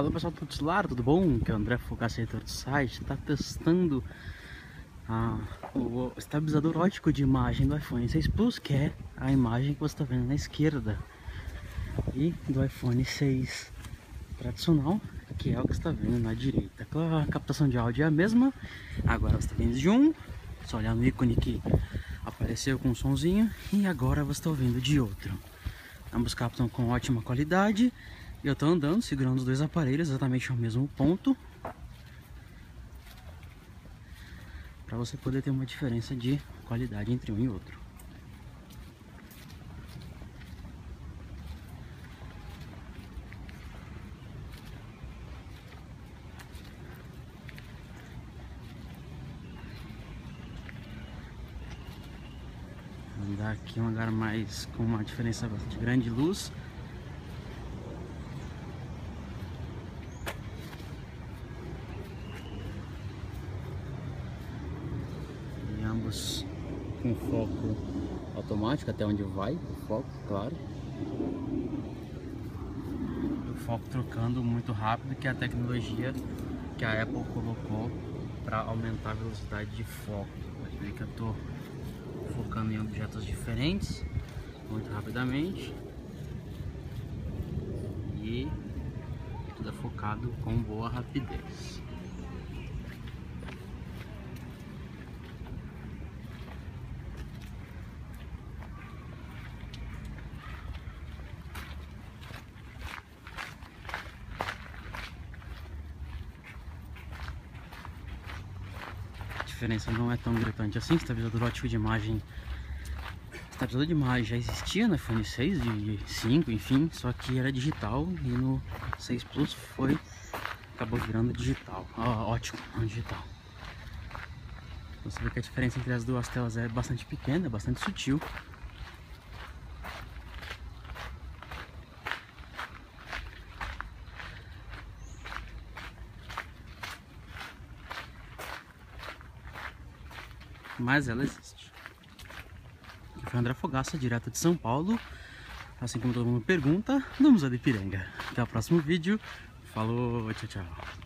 Fala pessoal, tudo bom? Que é o André Fogaça, editor do site. Está testando o estabilizador ótico de imagem do iPhone 6 Plus, que é a imagem que você está vendo na esquerda, e do iPhone 6 tradicional, que é o que você está vendo na direita. A captação de áudio é a mesma. Agora você está vendo de um, só olhar no ícone que apareceu com um sonzinho, e agora você está ouvindo de outro. Ambos captam com ótima qualidade. Eu estou andando, segurando os dois aparelhos exatamente ao mesmo ponto, para você poder ter uma diferença de qualidade entre um e outro. Andar aqui um lugar mais com uma diferença bastante grande de luz. Ambos com foco automático, até onde vai o foco, claro. O foco trocando muito rápido, que é a tecnologia que a Apple colocou para aumentar a velocidade de foco. Pode ver que eu estou focando em objetos diferentes muito rapidamente e tudo é focado com boa rapidez. A diferença não é tão gritante assim. Estabilizador ótico de imagem, estabilizador de imagem já existia no iPhone 6 de 5, enfim, só que era digital, e no 6 Plus acabou virando digital, ótimo, não digital. Você vê que a diferença entre as duas telas é bastante pequena, é bastante sutil. Mas ela existe. Aqui foi o André Fogaça, direto de São Paulo. Assim como todo mundo pergunta, no Museu do Ipiranga. Até o próximo vídeo. Falou, tchau, tchau.